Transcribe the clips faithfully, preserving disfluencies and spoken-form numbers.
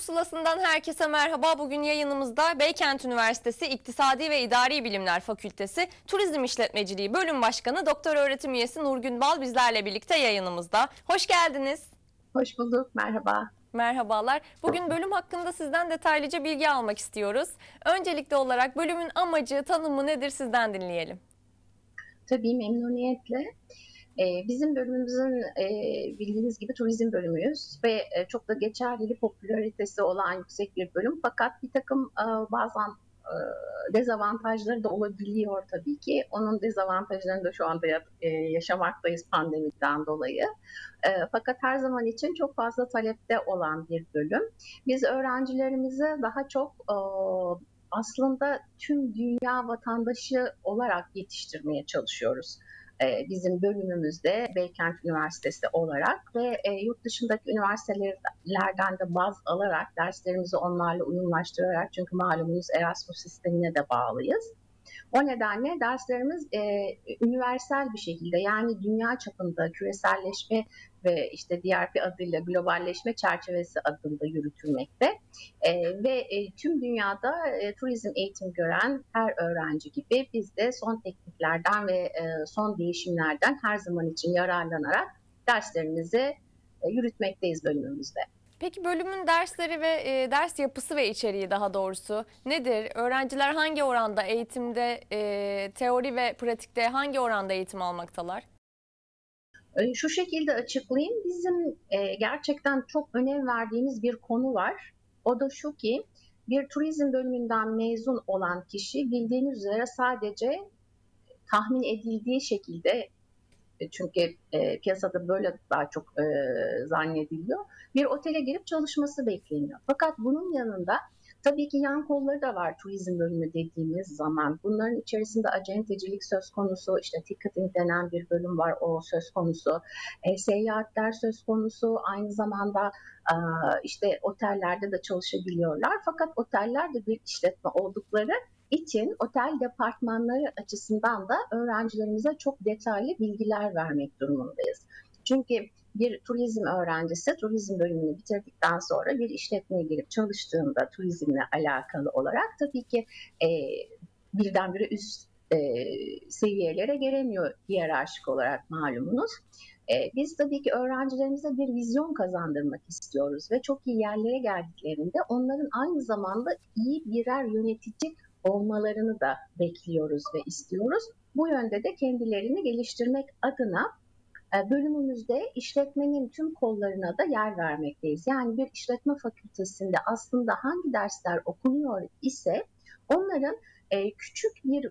Pusulası'ndan herkese merhaba. Bugün yayınımızda Beykent Üniversitesi İktisadi ve İdari Bilimler Fakültesi Turizm İşletmeciliği Bölüm Başkanı Doktor Öğretim Üyesi Nurgün Bal bizlerle birlikte yayınımızda. Hoş geldiniz. Hoş bulduk, merhaba. Merhabalar. Bugün bölüm hakkında sizden detaylıca bilgi almak istiyoruz. Öncelikli olarak bölümün amacı, tanımı nedir sizden dinleyelim. Tabii memnuniyetle. Ee, bizim bölümümüzün e, bildiğiniz gibi turizm bölümüyüz ve e, çok da geçerli, popülaritesi olan yüksek bir bölüm. Fakat bir takım e, bazen e, dezavantajları da olabiliyor tabii ki. Onun dezavantajlarını da şu anda e, yaşamaktayız pandemiden dolayı. E, fakat her zaman için çok fazla talepte olan bir bölüm. Biz öğrencilerimize daha çok e, aslında tüm dünya vatandaşı olarak yetiştirmeye çalışıyoruz. Bizim bölümümüzde Beykent Üniversitesi olarak ve yurt dışındaki üniversitelerden de baz alarak derslerimizi onlarla uyumlaştırarak, çünkü malumunuz Erasmus sistemine de bağlıyız. O nedenle derslerimiz e, üniversal bir şekilde, yani dünya çapında küreselleşme ve işte diğer bir adıyla globalleşme çerçevesi adında yürütülmekte. E, ve e, tüm dünyada e, turizm eğitimi gören her öğrenci gibi biz de son tekniklerden ve e, son değişimlerden her zaman için yararlanarak derslerimizi e, yürütmekteyiz bölümümüzde. Peki bölümün dersleri ve e, ders yapısı ve içeriği daha doğrusu nedir? Öğrenciler hangi oranda eğitimde, e, teori ve pratikte hangi oranda eğitim almaktalar? Şu şekilde açıklayayım. Bizim e, gerçekten çok önem verdiğimiz bir konu var. O da şu ki, bir turizm bölümünden mezun olan kişi bildiğiniz üzere sadece tahmin edildiği şekilde, çünkü e, piyasada böyle daha çok e, zannediliyor, bir otele girip çalışması bekleniyor. Fakat bunun yanında tabii ki yan kolları da var turizm bölümü dediğimiz zaman. Bunların içerisinde acentecilik söz konusu, işte ticketing denen bir bölüm var, o söz konusu, e, seyahatler söz konusu, aynı zamanda e, işte otellerde de çalışabiliyorlar. Fakat oteller de bir işletme oldukları için otel departmanları açısından da öğrencilerimize çok detaylı bilgiler vermek durumundayız. Çünkü bir turizm öğrencisi turizm bölümünü bitirdikten sonra bir işletmeye girip çalıştığında turizmle alakalı olarak tabii ki e, birdenbire üst e, seviyelere gelemiyor hiyerarşik olarak, malumunuz. E, biz tabii ki öğrencilerimize bir vizyon kazandırmak istiyoruz ve çok iyi yerlere geldiklerinde onların aynı zamanda iyi birer yönetici olmalarını da bekliyoruz ve istiyoruz. Bu yönde de kendilerini geliştirmek adına bölümümüzde işletmenin tüm kollarına da yer vermekteyiz. Yani bir işletme fakültesinde aslında hangi dersler okunuyor ise onların küçük bir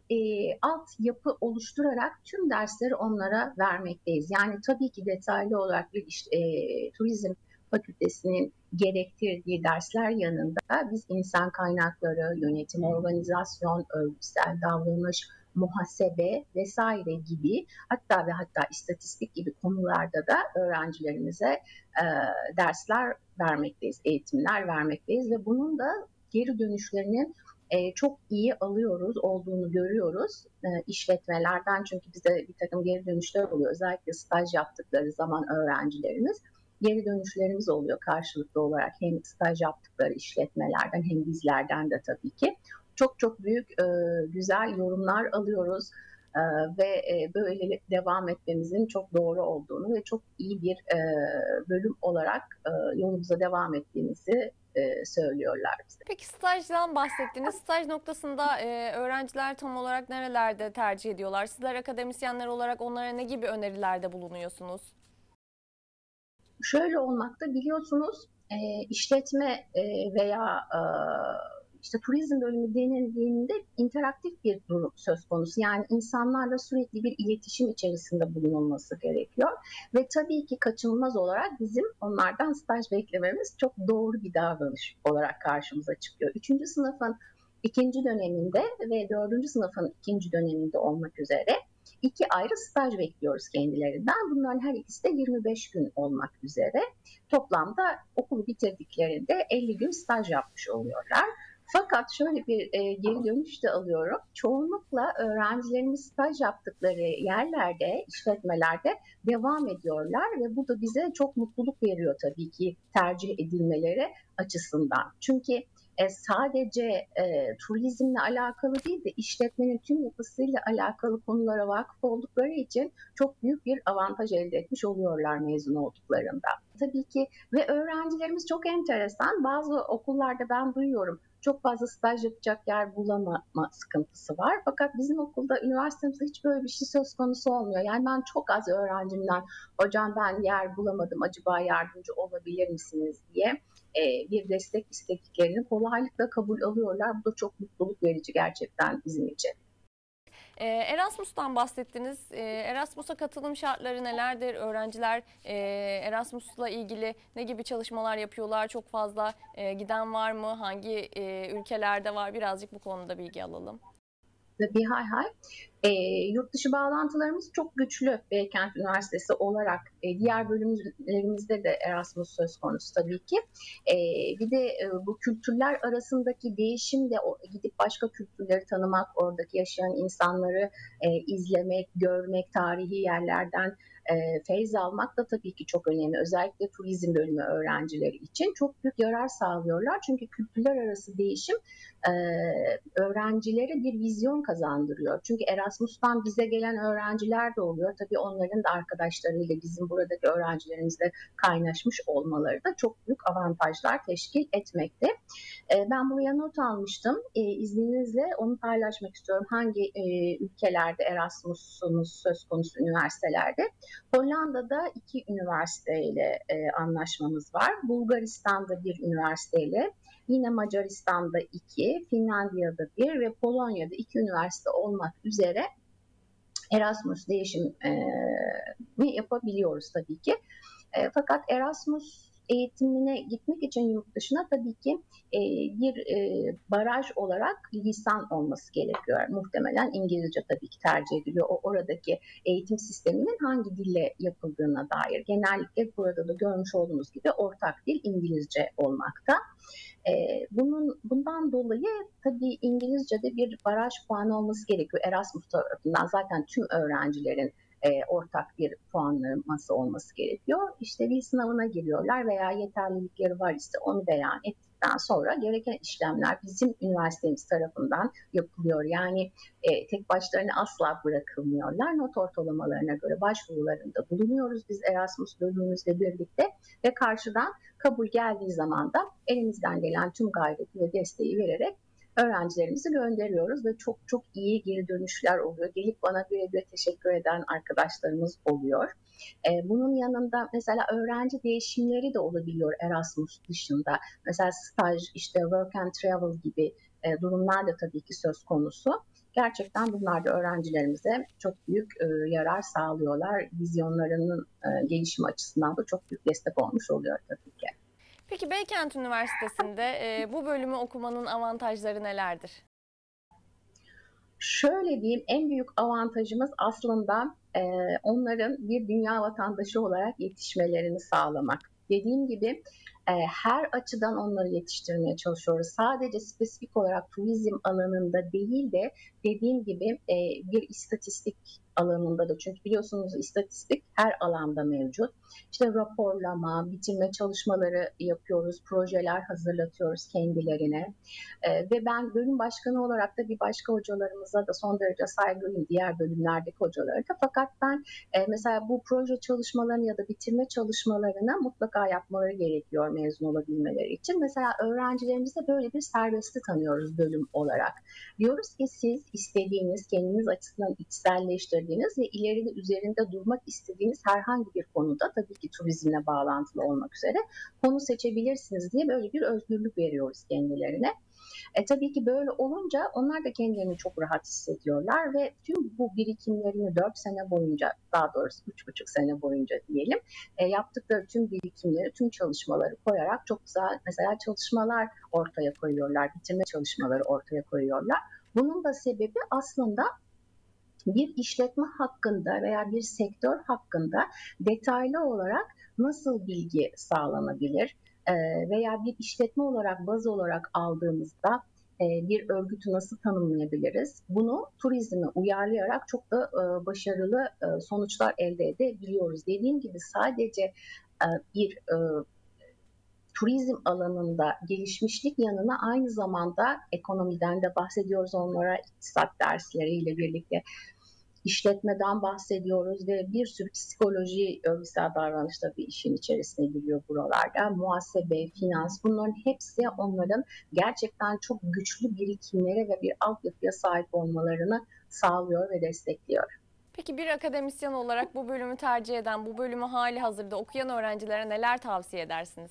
altyapı oluşturarak tüm dersleri onlara vermekteyiz. Yani tabii ki detaylı olarak bir iş, turizm fakültesinin gerektirdiği dersler yanında biz insan kaynakları, yönetim, organizasyon, örgütsel davranış, muhasebe vesaire gibi, hatta ve hatta istatistik gibi konularda da öğrencilerimize e, dersler vermekteyiz, eğitimler vermekteyiz ve bunun da geri dönüşlerinin e, çok iyi alıyoruz, olduğunu görüyoruz e, işletmelerden, çünkü bize bir takım geri dönüşler oluyor. Özellikle staj yaptıkları zaman öğrencilerimiz geri dönüşlerimiz oluyor karşılıklı olarak, hem staj yaptıkları işletmelerden hem bizlerden de tabii ki. Çok çok büyük e, güzel yorumlar alıyoruz e, ve e, böyle devam etmemizin çok doğru olduğunu ve çok iyi bir e, bölüm olarak e, yolumuza devam ettiğimizi e, söylüyorlar bize. Peki stajdan bahsettiniz. Staj noktasında e, öğrenciler tam olarak nerelerde tercih ediyorlar? Sizler akademisyenler olarak onlara ne gibi önerilerde bulunuyorsunuz? Şöyle olmakta, biliyorsunuz e, işletme e, veya e, işte turizm bölümü denildiğinde interaktif bir durum söz konusu. Yani insanlarla sürekli bir iletişim içerisinde bulunulması gerekiyor. Ve tabii ki kaçınılmaz olarak bizim onlardan staj beklememiz çok doğru bir davranış olarak karşımıza çıkıyor. Üçüncü sınıfın ikinci döneminde ve dördüncü sınıfın ikinci döneminde olmak üzere İki ayrı staj bekliyoruz kendilerinden. Bunların her ikisi de yirmi beş gün olmak üzere. Toplamda okulu bitirdiklerinde elli gün staj yapmış oluyorlar. Fakat şöyle bir e, geri dönüş de alıyorum. Çoğunlukla öğrencilerimiz staj yaptıkları yerlerde, işletmelerde devam ediyorlar ve bu da bize çok mutluluk veriyor tabii ki tercih edilmeleri açısından. Çünkü e, sadece e, turizmle alakalı değil de işletmenin tüm yapısıyla alakalı konulara vakıf oldukları için çok büyük bir avantaj elde etmiş oluyorlar mezun olduklarında. Tabii ki ve öğrencilerimiz çok enteresan. Bazı okullarda ben duyuyorum çok fazla staj yapacak yer bulamama sıkıntısı var. Fakat bizim okulda, üniversitemizde hiç böyle bir şey söz konusu olmuyor. Yani ben çok az öğrencimden hocam ben yer bulamadım acaba yardımcı olabilir misiniz diye e, bir destek istediklerini kolaylıkla kabul alıyorlar. Bu da çok mutluluk verici gerçekten bizim için. Ee, Erasmus'tan bahsettiniz. Ee, Erasmus'a katılım şartları nelerdir? Öğrenciler e, Erasmus'la ilgili ne gibi çalışmalar yapıyorlar? Çok fazla e, giden var mı? Hangi e, ülkelerde var? Birazcık bu konuda bilgi alalım. Tabii hay hay. E, yurt dışı bağlantılarımız çok güçlü Beykent Üniversitesi olarak. E, diğer bölümlerimizde de Erasmus söz konusu tabii ki. E, bir de e, bu kültürler arasındaki değişim de o, gidip başka kültürleri tanımak, oradaki yaşayan insanları e, izlemek, görmek, tarihi yerlerden e, feyz almak da tabii ki çok önemli. Özellikle turizm bölümü öğrencileri için çok büyük yarar sağlıyorlar. Çünkü kültürler arası değişim e, öğrencilere bir vizyon kazandırıyor. Çünkü Erasmus'tan bize gelen öğrenciler de oluyor. Tabii onların da arkadaşlarıyla bizim buradaki öğrencilerimizle kaynaşmış olmaları da çok büyük avantajlar teşkil etmekte. E, ben buraya not almıştım. E, izninizle onu paylaşmak istiyorum. Hangi e, ülkelerde Erasmus'umuz söz konusu üniversitelerde? Hollanda'da iki üniversiteyle e, anlaşmamız var. Bulgaristan'da bir üniversiteyle, yine Macaristan'da iki, Finlandiya'da bir ve Polonya'da iki üniversite olmak üzere Erasmus değişimi yapabiliyoruz tabii ki. E, fakat Erasmus eğitimine gitmek için yurt dışına tabii ki e, bir e, baraj olarak lisan olması gerekiyor. Muhtemelen İngilizce tabii ki tercih ediliyor. O oradaki eğitim sisteminin hangi dille yapıldığına dair. Genellikle burada da görmüş olduğunuz gibi ortak dil İngilizce olmakta. E, bunun bundan dolayı tabii İngilizce'de bir baraj puanı olması gerekiyor. Erasmus tarafından zaten tüm öğrencilerin e, ortak bir puanlaması olması gerekiyor. İşte dil sınavına giriyorlar veya yeterlilikleri var ise onu beyan ettikten sonra gereken işlemler bizim üniversitemiz tarafından yapılıyor. Yani e, tek başlarına asla bırakılmıyorlar. Not ortalamalarına göre başvurularında bulunuyoruz biz Erasmus bölümümüzle birlikte ve karşıdan kabul geldiği zaman da elimizden gelen tüm gayreti ve desteği vererek öğrencilerimizi gönderiyoruz ve çok çok iyi geri dönüşler oluyor. Gelip bana birebir teşekkür eden arkadaşlarımız oluyor. Bunun yanında mesela öğrenci değişimleri de olabiliyor Erasmus dışında. Mesela staj, işte work and travel gibi durumlar da tabii ki söz konusu. Gerçekten bunlar da öğrencilerimize çok büyük yarar sağlıyorlar. Vizyonlarının gelişimi açısından da çok büyük destek olmuş oluyor tabii ki. Peki Beykent Üniversitesi'nde e, bu bölümü okumanın avantajları nelerdir? Şöyle diyeyim, en büyük avantajımız aslında e, onların bir dünya vatandaşı olarak yetişmelerini sağlamak. Dediğim gibi e, her açıdan onları yetiştirmeye çalışıyoruz. Sadece spesifik olarak turizm alanında değil de dediğim gibi e, bir istatistik alanında da, çünkü biliyorsunuz istatistik her alanda mevcut. İşte raporlama, bitirme çalışmaları yapıyoruz, projeler hazırlatıyoruz kendilerine. Ee, ve ben bölüm başkanı olarak da bir başka hocalarımıza da son derece saygılıyım, diğer bölümlerdeki hocalara da. Fakat ben e, mesela bu proje çalışmalarını ya da bitirme çalışmalarını mutlaka yapmaları gerekiyor mezun olabilmeleri için. Mesela öğrencilerimize böyle bir serbestli tanıyoruz bölüm olarak. Diyoruz ki siz istediğiniz, kendiniz açısından içselleştirdiğiniz ve ileride üzerinde durmak istediğiniz herhangi bir konuda, tabii ki turizmle bağlantılı olmak üzere, konu seçebilirsiniz diye böyle bir özgürlük veriyoruz kendilerine. E, tabii ki böyle olunca onlar da kendilerini çok rahat hissediyorlar ve tüm bu birikimlerini dört sene boyunca, daha doğrusu üç buçuk sene boyunca diyelim, e, yaptıkları tüm birikimleri, tüm çalışmaları koyarak çok güzel mesela çalışmalar ortaya koyuyorlar, bitirme çalışmaları ortaya koyuyorlar. Bunun da sebebi aslında bir işletme hakkında veya bir sektör hakkında detaylı olarak nasıl bilgi sağlanabilir? Veya bir işletme olarak, baz olarak aldığımızda e, bir örgütü nasıl tanımlayabiliriz? Bunu turizme uyarlayarak çok da e, başarılı e, sonuçlar elde edebiliyoruz. Dediğim gibi sadece e, bir e, turizm alanında gelişmişlik yanına aynı zamanda ekonomiden de bahsediyoruz onlara iktisat dersleriyle birlikte. İşletmeden bahsediyoruz ve bir sürü psikoloji, örgütsel davranış da bir işin içerisine giriyor buralarda. Muhasebe, finans, bunların hepsi onların gerçekten çok güçlü birikimlere ve bir altyapıya sahip olmalarını sağlıyor ve destekliyor. Peki bir akademisyen olarak bu bölümü tercih eden, bu bölümü hali hazırda okuyan öğrencilere neler tavsiye edersiniz?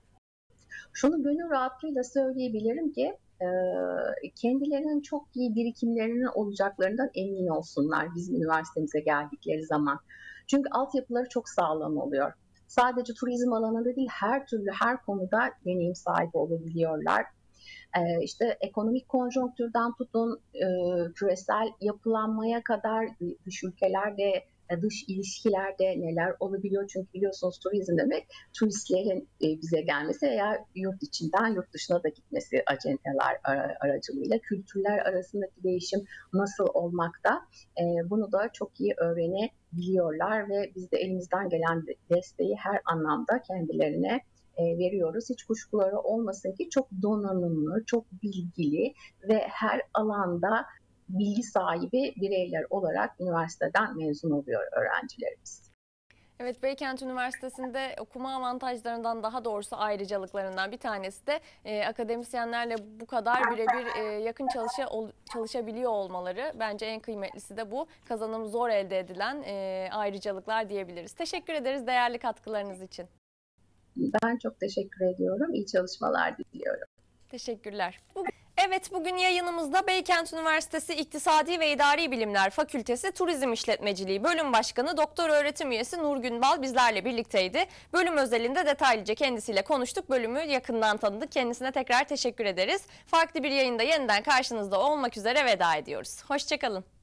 Şunu gönül rahatlığıyla söyleyebilirim ki kendilerinin çok iyi birikimlerinin olacaklarından emin olsunlar bizim üniversitemize geldikleri zaman. Çünkü altyapıları çok sağlam oluyor. Sadece turizm alanında değil, her türlü her konuda deneyim sahibi olabiliyorlar. Ee, işte ekonomik konjonktürden tutun e, küresel yapılanmaya kadar dış ülkelerde, dış ilişkilerde neler olabiliyor? Çünkü biliyorsunuz turizm demek turistlerin e, bize gelmesi veya yurt içinden yurt dışına da gitmesi acenteler aracılığıyla kültürler arasındaki değişim nasıl olmakta? E, bunu da çok iyi öğrenebiliyorlar ve biz de elimizden gelen desteği her anlamda kendilerine veriyoruz. Hiç kuşkuları olmasın ki çok donanımlı, çok bilgili ve her alanda bilgi sahibi bireyler olarak üniversiteden mezun oluyor öğrencilerimiz. Evet, Beykent Üniversitesi'nde okuma avantajlarından, daha doğrusu ayrıcalıklarından bir tanesi de e, akademisyenlerle bu kadar birebir e, yakın çalışa, ol, çalışabiliyor olmaları. Bence en kıymetlisi de bu. Kazanım zor elde edilen e, ayrıcalıklar diyebiliriz. Teşekkür ederiz değerli katkılarınız için. Ben çok teşekkür ediyorum. İyi çalışmalar diliyorum. Teşekkürler. Bugün... Evet, bugün yayınımızda Beykent Üniversitesi İktisadi ve İdari Bilimler Fakültesi Turizm İşletmeciliği Bölüm Başkanı Doktor Öğretim Üyesi Nurgün Bal bizlerle birlikteydi. Bölüm özelinde detaylıca kendisiyle konuştuk. Bölümü yakından tanıdık. Kendisine tekrar teşekkür ederiz. Farklı bir yayında yeniden karşınızda olmak üzere veda ediyoruz. Hoşçakalın.